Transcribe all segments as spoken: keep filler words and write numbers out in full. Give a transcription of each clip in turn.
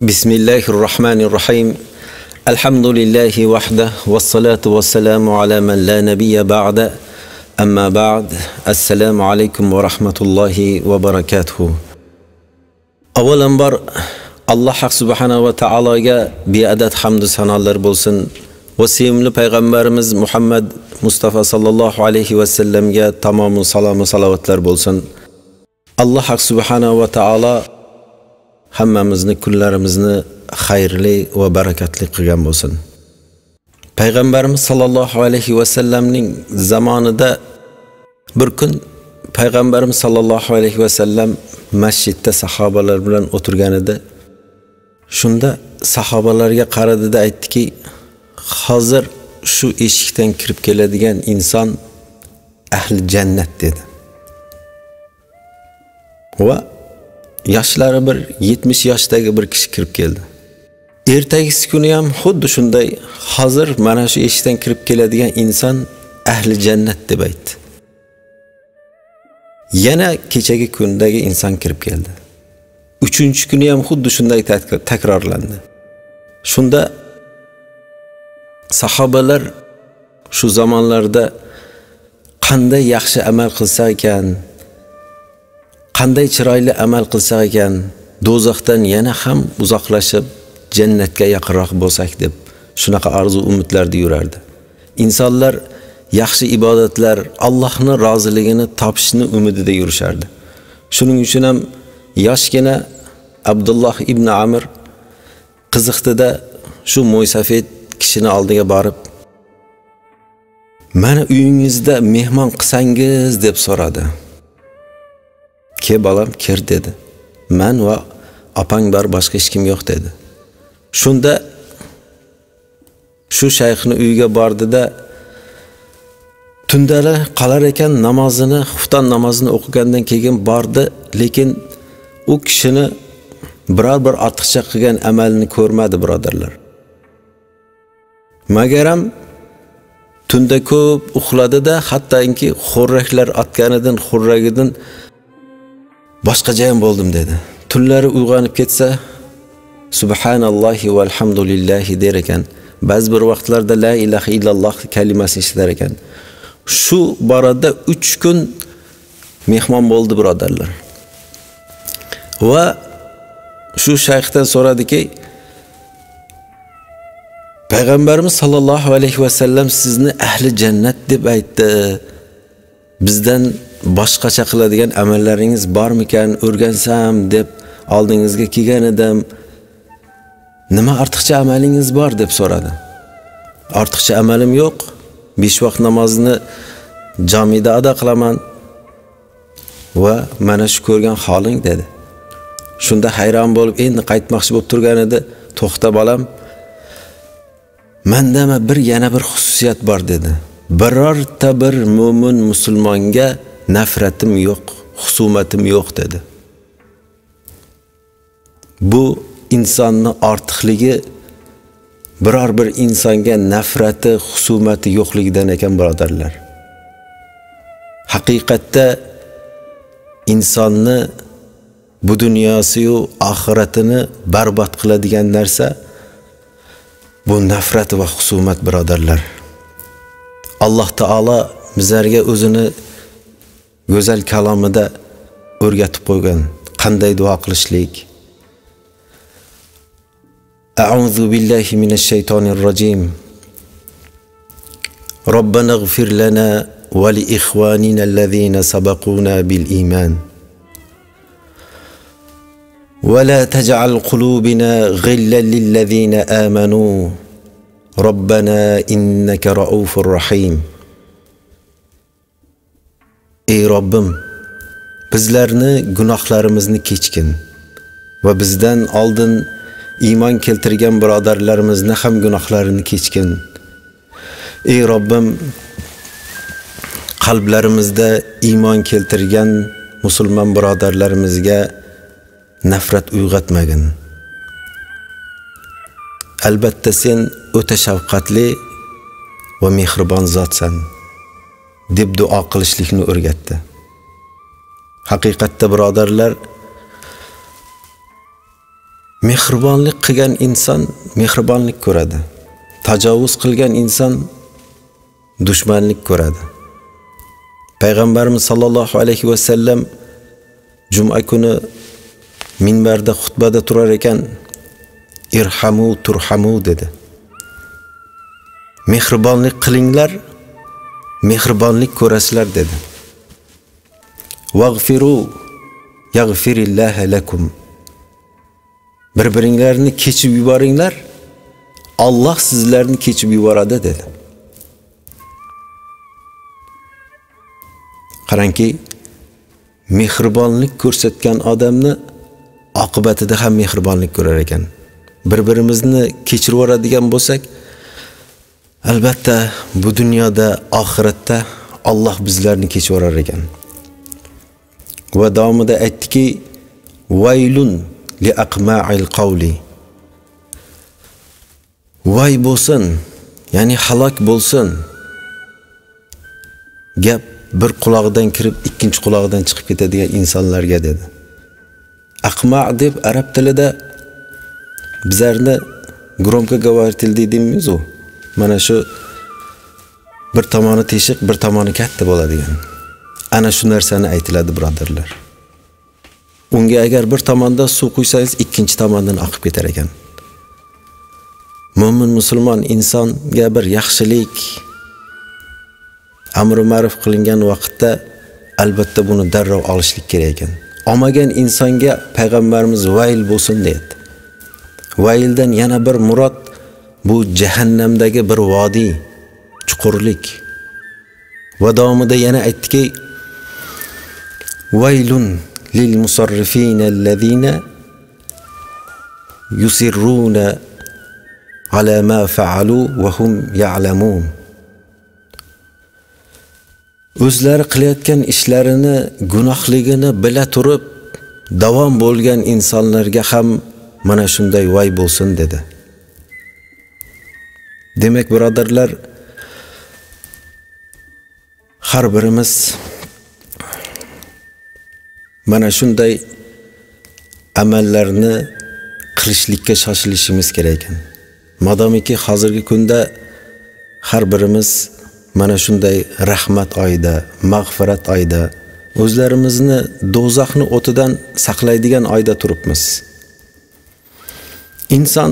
Bismillahirrahmanirrahim. Elhamdülillahi vahde ve salatu ve selamu ala men la nebiyye ba'de. Amma ba'd. Esselamu aleyküm ve rahmetullahi ve berekatuhu. Avvalambar Allah Hak Subhanahu ve Taala'ga biadat hamdü sanalar bolsun. Ve sevimli Peygamberimiz Muhammed Mustafa sallallahu aleyhi ve sellem'ge tamamı salamı salavatlar bolsun. Allah Hak Subhanahu ve Taala hammamizni kunlarimizni xayrli va barakatli qilgan bo'lsin. Payg'ambarimiz sallallohu alayhi va sallamning zamonida bir kun Payg'ambarimiz sallallohu alayhi va sallam masjidda sahobalar bilan o'tirgan edi. Shunda sahobalarga qaradida aytdiki, hozir shu eshikdan kirib keladigan inson ahli jannat dedi. Va yoshlari bir yetmish yoshdagi bir kishi kirib keldi. Ertagisi kuni ham xuddi shunday, hozir mana shu eshikdan kirib keladigan inson ahli jannat deb aytdi. Yana kechagi kundagi inson kirib keldi. Uchinchi kuni ham xuddi shunday takrorlandi. Shunda sahobalar shu zamonlarda qanday yaxshi amal qilsa ekan, qanday chiroyli amal qilsak ekan, do'zaxdan yana ham uzoqlashib jannatga yaqinroq bo'lsak deb shunaqa arzu umidlarda yurardi. İnsanlar yaxshi ibodatlar, Allohning roziligini topishni umidida yurishardi. Shuning uchun ham yoshgina Abdulloh ibn Amr qiziqtida shu mo'ysafid kishini oldiga borib, "Meni uyingizda mehmon qilsangiz" deb so'radi. "Ke balam, kir" dedi. "Men va opang bor, boshqa hech kim yo'q" dedi. Shunda shu shayxni uyiga bordi-da, tundala qalar ekan, namozini, xufton namozini o'qigandan keyin bordi, lekin u kishini biror bir ortiqcha qilgan amalini ko'rmadi, birodarlar. Magaram tunda ko'p uxladi-da, hattoki xurraklar otganidan, xurragidan boshqacha ham bo'ldim dedi. Tunlari uyg'onib ketsa, subhanallohi va alhamdulillahi der ekan. Ba'zi bir vaqtlarda la ilaha illalloh kalimasini eshitar ekan. Shu borada uch kun mehmon bo'ldi, birodarlar. Va shu shayxdan so'radiki, Payg'ambarimiz sallallohu alayhi va sallam sizni ahli jannat deb aytdi. Bizdan boshqacha qiladigan amallaringiz bormikan, o'rgansam deb oldingizga kelgan edim. Nima ortiqcha amalingiz bor deb so'radi. Ortiqcha amalim yo'q. besh vaqt namozni jamida ado qilaman va mana shu ko'rgan holing dedi. Shunda hayron bo'lib, endi qaytmoqchi bo'lib turgan edi. "To'xta bolam. Menda bir yana bir xususiyat bor" dedi. "Birorta bir mo'min musulmonga nafratim yo'q, husumatim yo'q" dedi. Bu insonning ortiqligi biror bir insonga nafrati, husumati yo'qligidan ekan, birodarlar. Haqiqatda insonni bu dunyosi yu oxiratini barbod qiladigan narsa bu nafrat va husumat, birodarlar. Alloh taolo bizlarga o'zini go'zal kalomida o'rgatib qo'ygan qanday duo qilishlik. A'udhu billahi minash shaytonir rojim. Robbana ighfir lana va li ikhwanina allazina sabaquna bil iman. Wa la taj'al qulubina ghillan lil ladzina amanu. Robbana innaka raufur rahim. Ey Robbim, bizlarni gunohlarimizni kechgin va bizdan oldin iymon keltirgan birodarlarimizni ham gunohlarini kechgin. Ey Robbim, qalblarimizda iymon keltirgan musulmon birodarlarimizga nafrat uyg'otmagin. Albatta sen o'ta shafqatli va mehribon zotsan deb duo qilishlikni o'rgatdi. Haqiqatda birodarlar, mehribonlik qilgan inson mehribonlik ko'radi. Tajovuz qilgan inson dushmanlik ko'radi. Payg'ambarimiz sollallohu alayhi va sallam juma kuni minbarda xutbada turar ekan, irhamu turhamu dedi. Mehribonlik qilinglar, mehribonlik ko'rasizlar dedi. Vagfiru yaghfirillahu lakum. Bir-biringlarni kechib yuboringlar, Alloh sizlarni kechib yuboradi dedi. Qarangki, mehribonlik ko'rsatgan odamni oqibatida ham mehribonlik ko'rar ekan. Bir-birimizni kechirib yuboradigan bo'lsak, albatta bu dunyoda, oxiratda Alloh bizlarni kechirib yuborar ekan. Va davomida aytdiki, vaylun li aqma'il qawli. Vay bo'lsin, ya'ni halok bo'lsin. Gap bir quloqdan kirib ikkinchi quloqdan chiqib ketadigan insonlarga dedi. Aqma' deb arab tilida bizlarni gromko говоритель deymiz u. Mana shu bir tomoni teshiq, bir tomoni katta bo'ladigan. Ana shu narsani aytiladi, birodarlar. Unga agar bir tomonda suv quysangiz, ikkinchi tomondan oqib ketar ekan. Mo'min musulmon insonga bir yaxshilik, amr ma'ruf qilingan vaqtda albatta buni darrov olishlik kerak ekan. Olmagan insonga payg'ambarimiz vayl bo'lsin dedi. Vayldan yana bir murod bu jahannamdagi bir vodiy, chuqurlik. Va davomida yana aytdiki, vaylun lil musarrifin allazina yusirruna ala ma fa'alu wa hum ya'lamun. O'zlari qilayotgan ishlarini gunohligini bila turib davom bo'lgan insonlarga ham mana shunday vay bo'lsin dedi. Demak, birodarlar, har birimiz mana shunday amallarni qilishlikka shoshilishimiz kerak ekan. Madomiki hozirgi kunda har birimiz mana shunday rahmat oyida, mag'firat oyida, o'zlarimizni do'zaxni o'tidan saqlaydigan oyda turibmiz. Inson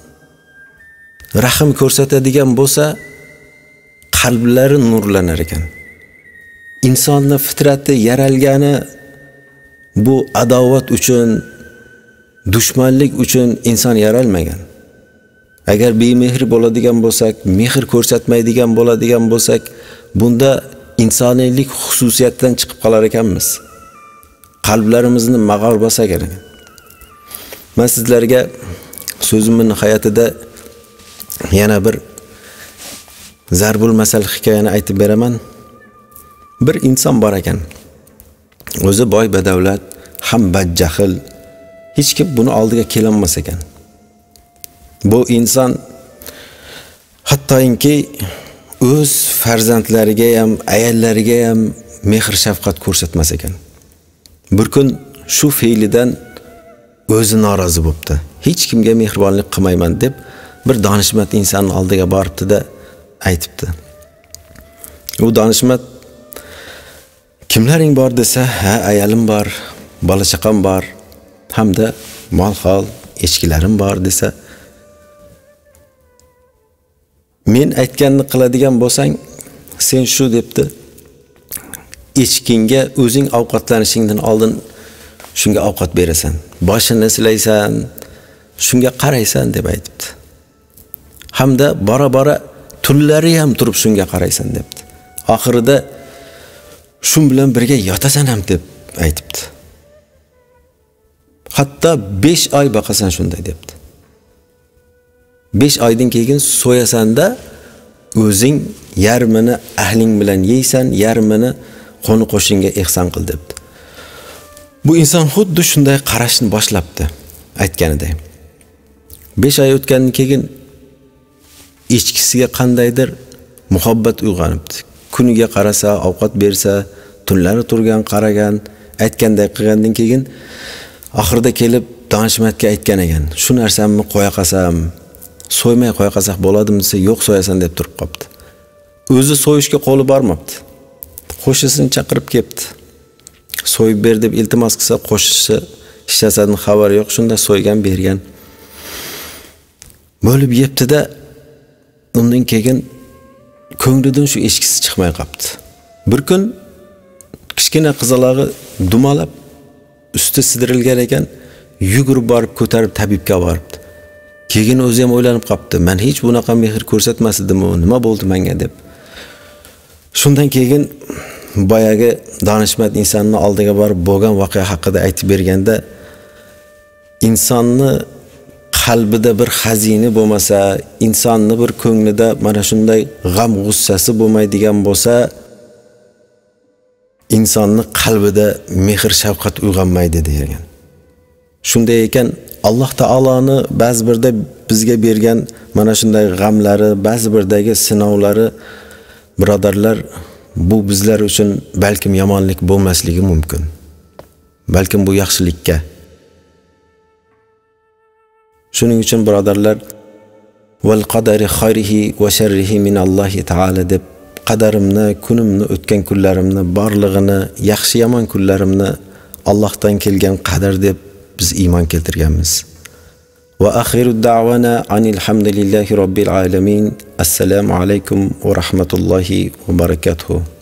rahm ko'rsatadigan bo'lsa, qalblari nurlanar ekan. Insonning fitrati yaralgani bu adovat uchun, dushmanlik uchun inson yaralmagan. Agar bemehr bo'ladigan bo'lsak, mehr ko'rsatmaydigan bo'ladigan bo'lsak, bunda insoniylik xususiyatdan chiqib qolar ekanmiz. Qalblarimizni mag'or bosar ekan. Men sizlarga so'zimning hayotida yana bir zarbul masal hikoyani aytib beraman. Bir inson bor ekan. O'zi boy badavlat, ham badjahl, hech kim buni oldiga kelolmas ekan. Bu inson hattoki o'z farzandlariga ham, ayollariga ham mehr shafqat ko'rsatmas ekan. Bir kun shu fe'lidan o'zi norozi bo'libdi. Hech kimga mehribonlik qilmayman deb bir donishmand insonning oldiga boribdi-da aytibdi. U donishmand kimlaring bor desa, ha, ayolim bor, bola chaqam bor, hamda mol-hol, echkilarim bor desa, men aytganni qiladigan bo'lsang, sen shu debdi. Echkinga o'zing ovqatlanishingdan oldin shunga ovqat berasan, boshini silaysan, shunga qaraysan deb aytibdi. Hamda bora-bora tunlari ham turib shunga qaraysan debdi. Oxirida shun bilan birga yotasan ham deb aytibdi. Hatto besh oy boqasan shunday debdi. besh oydan keyin so'yasanda o'zing yarmini ahling bilan yeysan, yarmini qo'ni qo'shinga ehson qil debdi. Bu inson xuddi shunday qarashni boshlabdi aytganiday. besh oy o'tgandan keyin echkisiga qandaydir muhabbat uyg'onibdi. Kuniga qarasa, ovqat bersa, tunlari turgan, qaragan, aytganday qilgandan keyin oxirida kelib danishmandga aytgan ekan, shu narsamni qo'ya qolsam, so'ymay qo'ya qolsak bo'ladimi desa, yo'q so'yasan deb turib qopti. O'zi so'yishga qo'li bormabdi. Qo'shisini chaqirib kelibdi. So'yib ber deb iltimos qilsa, qo'shisi hech narsadan xabari yo'q, shunda so'ygan bergan. Bo'lib yebdi-da, undan keyin ko'nglidan shu eshkisi chiqmay qopti. Bir kun kichkina qizalog'i dumalab usti sidirilgan ekan, yugurib borib ko'tarib tabibga boribdi. Keyin o'zi ham o'ylanib qopti. Men hech bunaqa mehr ko'rsatmasdim-ku, nima bo'ldi menga deb. Shundan keyin boyagi danishmand insonning oldiga borib bo'lgan voqea haqida aytib berganda, insonni qalbida bir xazina bo'lmasa, insonni bir ko'nglida mana shunday g'am g'ussasi bo'lmaydigan bo'lsa, insonni qalbida mehr shafqat uyg'onmaydi degan. Shunday ekan, Alloh taoloni ba'zi birda bizga bergan mana shunday g'amlari, ba'zi birdagi sinovlari, birodarlar, bu bizlar uchun balkim yomonlik bo'lmasligi mumkin. Balkim bu yaxshilikka. Shuning uchun birodarlar, val qadari khayrihi va sharrihi min Allohi taala deb qadarimni, kunimni, o'tgan kunlarimni, borlig'ini, yaxshi yomon kunlarimni Allohdan kelgan qadar deb biz iymon keltirganmiz. Va axiru da'wana anil hamdulillahi robbil alamin. Assalomu alaykum va rahmatullohi va barakatuh.